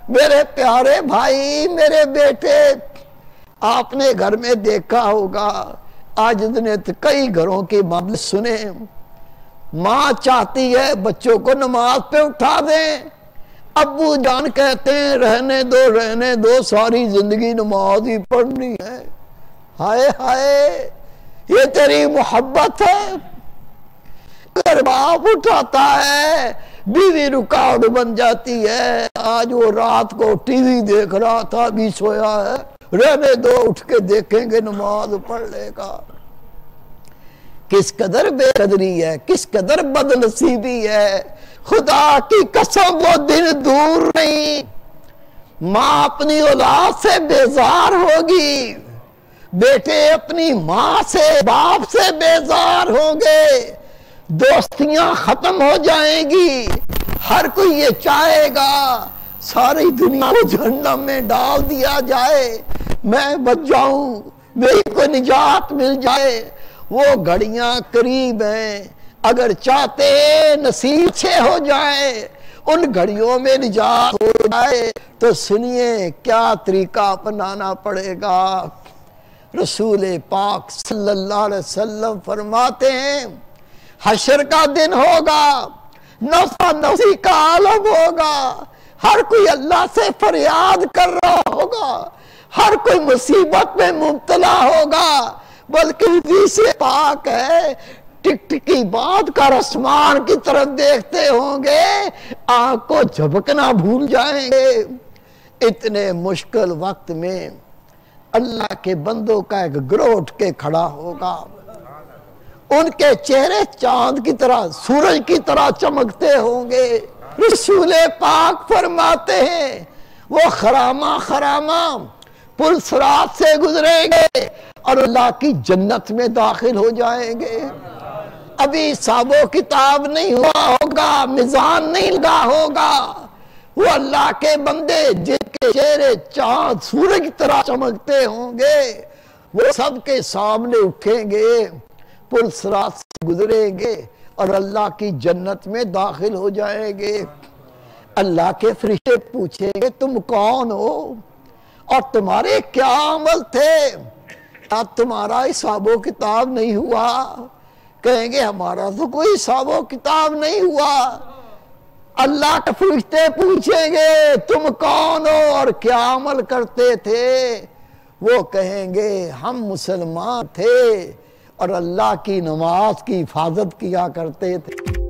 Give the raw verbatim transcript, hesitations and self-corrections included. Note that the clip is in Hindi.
मेरे प्यारे भाई, मेरे बेटे, आपने घर में देखा होगा, आज ने तो कई घरों की मामले सुने। माँ चाहती है बच्चों को नमाज पे उठा दें, अब्बू जान कहते हैं रहने दो रहने दो, सारी जिंदगी नमाज ही पढ़नी है। हाय हाय, ये तेरी मोहब्बत है। अगर बाप उठाता है, बीवी रुकावट बन जाती है। आज वो रात को टीवी देख रहा था, अभी सोया है, रहने दो, उठ के देखेंगे, नमाज पढ़ लेगा। किस कदर बेकदरी है, किस कदर बदनसीबी है। खुदा की कसम वो दिन दूर नहीं, माँ अपनी औलाद से बेजार होगी, बेटे अपनी माँ से बाप से बेजार होंगे, दोस्तियां खत्म हो जाएंगी। हर कोई ये चाहेगा सारी दुनिया को जहन्नम में डाल दिया जाए, मैं बच जाऊं, मेरी को निजात मिल जाए। वो घड़ियां करीब हैं, अगर चाहते नसीब से हो जाए, उन घड़ियों में निजात हो जाए तो सुनिए क्या तरीका अपनाना पड़ेगा। रसूल पाक सल्लल्लाहु अलैहि वसल्लम फरमाते हैं, हशर का दिन होगा, नफा नफसी का आलम होगा, हर कोई अल्लाह से फरियाद कर रहा होगा, हर कोई मुसीबत में मुब्तला होगा, बल्कि से पाक है, टिकटिकी बात कर आसमान की तरफ देखते होंगे, आंख को झपकना भूल जाएंगे। इतने मुश्किल वक्त में अल्लाह के बंदों का एक गिरोह उठ के खड़ा होगा, उनके चेहरे चांद की तरह, सूरज की तरह चमकते होंगे। रसूल पाक फरमाते हैं, वो खरामा खरामा पुल सिरात से गुजरेंगे और अल्लाह की जन्नत में दाखिल हो जाएंगे। अभी हिसाबो किताब नहीं हुआ होगा, मिजान नहीं लगा होगा, वो अल्लाह के बंदे जिनके चेहरे चांद सूरज की तरह चमकते होंगे, वो सबके सामने उठेंगे, पुल सिरात से गुजरेंगे और अल्लाह की जन्नत में दाखिल हो जाएंगे। अल्लाह के फरिश्ते पूछेंगे, तुम कौन हो और तुम्हारे क्या अमल थे, क्या तुम्हारा हिसाबो किताब नहीं हुआ? कहेंगे हमारा तो कोई हिसाबो किताब नहीं हुआ। अल्लाह के फरिश्ते पूछेंगे, तुम कौन हो और क्या अमल करते थे? वो कहेंगे हम मुसलमान थे और अल्लाह की नमाज की हिफाजत किया करते थे।